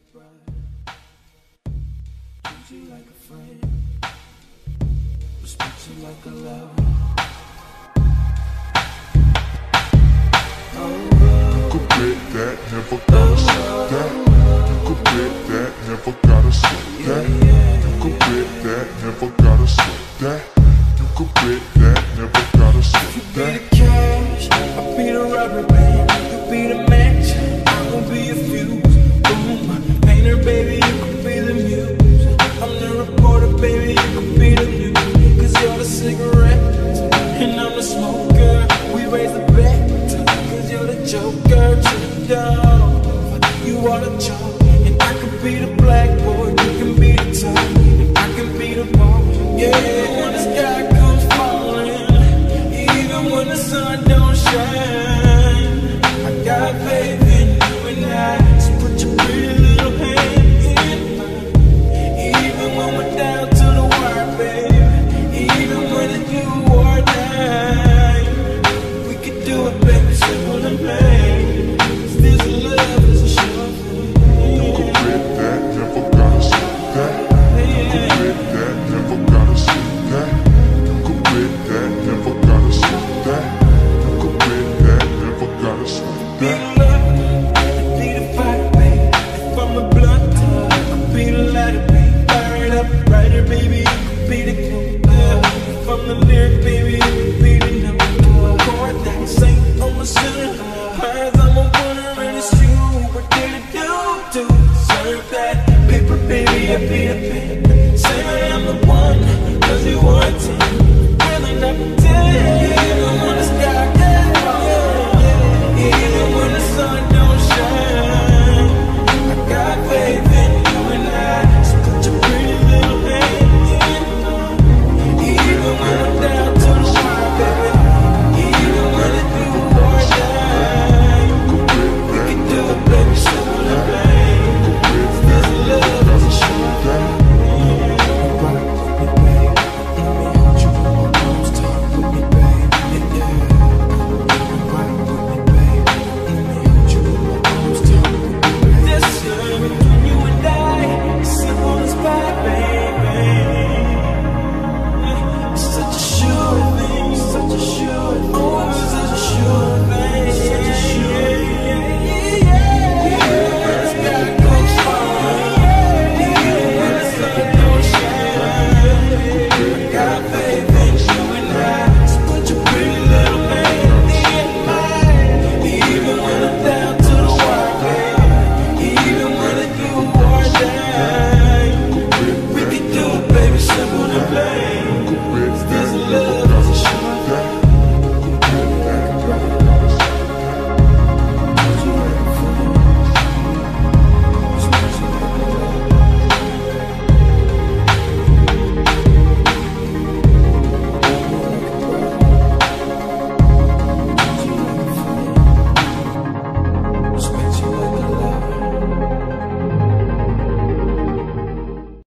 bride. Treat you like a friend, respect you like a lover. You could bet that, never gotta sweat that. You could bet that, never gotta sweat that. You could bet that, never gotta sweat that. You could bet that, never gotta sweat that. You be the cash, I'll be the rubber band. You be the match, I will be a fuse. Boom, painter baby, you could be the muse. I'm the reporter baby, you could be the news. Cause you're the cigarette, and I'm the smoker. We raise the bet, cause you're the joker to the dove. You are the joke, and I could be the blackboard. You can be the top, and I can be the ball. Yeah.